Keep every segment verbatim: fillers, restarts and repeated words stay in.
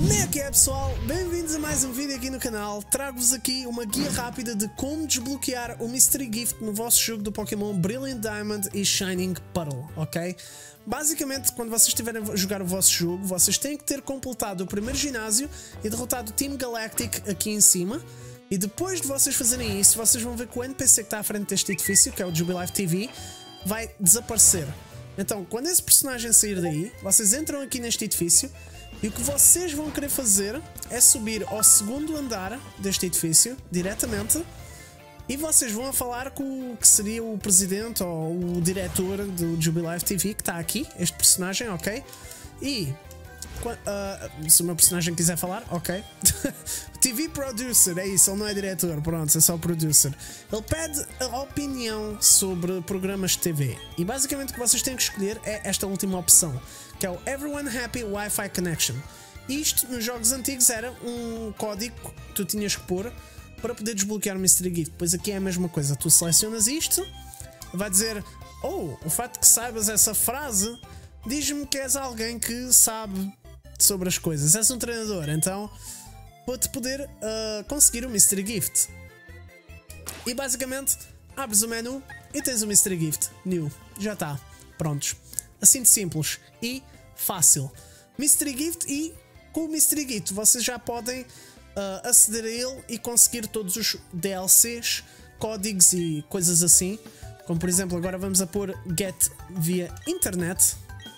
Como é que é, pessoal? Bem-vindos a mais um vídeo aqui no canal. Trago-vos aqui uma guia rápida de como desbloquear o Mystery Gift no vosso jogo do Pokémon Brilliant Diamond e Shining Pearl, ok? Basicamente, quando vocês estiverem a jogar o vosso jogo, vocês têm que ter completado o primeiro ginásio e derrotado o Team Galactic aqui em cima. E depois de vocês fazerem isso, vocês vão ver que o N P C que está à frente deste edifício, que é o Jubilife T V, vai desaparecer. Então, quando esse personagem sair daí, vocês entram aqui neste edifício e o que vocês vão querer fazer é subir ao segundo andar deste edifício, diretamente, e vocês vão a falar com o que seria o presidente ou o diretor do Jubilife T V, que está aqui, este personagem, ok? E uh, se o meu personagem quiser falar, ok. T V Producer, é isso, ele não é diretor, pronto, é só producer. Ele pede a opinião sobre programas de T V e basicamente o que vocês têm que escolher é esta última opção, que é o Everyone Happy Wi-Fi Connection. Isto nos jogos antigos era um código que tu tinhas que pôr para poder desbloquear o Mystery Gift. Pois aqui é a mesma coisa, tu selecionas isto, vai dizer: oh, o facto de que saibas essa frase diz-me que és alguém que sabe sobre as coisas, és um treinador, então vou-te poder uh, conseguir o Mystery Gift. E basicamente abres o menu e tens o Mystery Gift New, já está, prontos, assim de simples e fácil. Mystery Gift, e com o Mystery Gift vocês já podem uh, aceder a ele e conseguir todos os D L Cs, códigos e coisas assim, como por exemplo agora vamos a pôr Get via Internet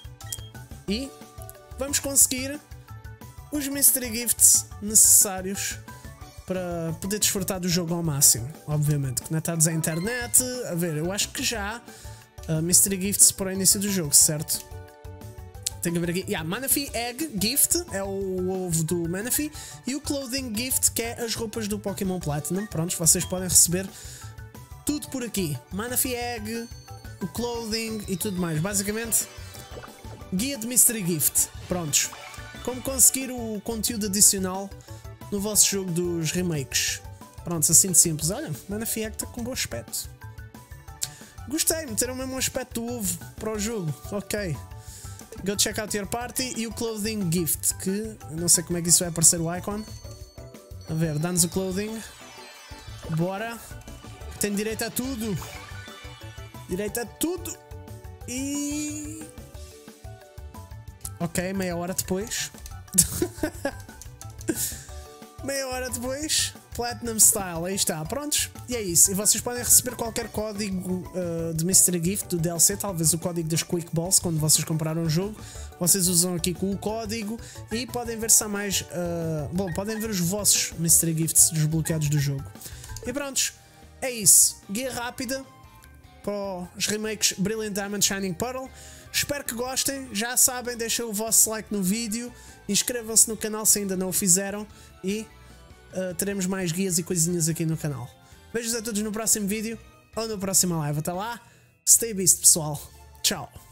e vamos conseguir os Mystery Gifts necessários para poder desfrutar do jogo ao máximo. Obviamente, conectados à internet. A ver, eu acho que já há uh, Mystery Gifts para o início do jogo, certo? Tenho que ver aqui. Yeah, Manaphy Egg Gift é o ovo do Manaphy e o Clothing Gift, que é as roupas do Pokémon Platinum. Prontos, vocês podem receber tudo por aqui. Manaphy Egg, o Clothing e tudo mais. Basicamente, guia de Mystery Gift. Prontos. Como conseguir o conteúdo adicional no vosso jogo dos remakes. Pronto, assim de simples. Olha, Manaphy Egg está com um bom aspecto. Gostei, meteram mesmo um aspecto do ovo para o jogo. Ok. Go check out your party. E o Clothing Gift, que eu não sei como é que isso vai aparecer o icon. A ver, dá-nos o Clothing. Bora. Tem direito a tudo. Direito a tudo. E... ok, meia hora depois. Meia hora depois, Platinum Style, aí está, prontos, e é isso. E vocês podem receber qualquer código uh, de Mystery Gift do D L C, talvez o código das Quick Balls, quando vocês compraram o jogo. Vocês usam aqui com o código e podem ver se há mais. Uh, bom, podem ver os vossos Mystery Gifts desbloqueados do jogo. E prontos, é isso. Guia rápida para os remakes Brilliant Diamond, Shining Pearl. Espero que gostem, já sabem, deixem o vosso like no vídeo, inscrevam-se no canal se ainda não o fizeram e uh, teremos mais guias e coisinhas aqui no canal. Beijos a todos no próximo vídeo ou na próxima live. Até lá, stay beast, pessoal. Tchau.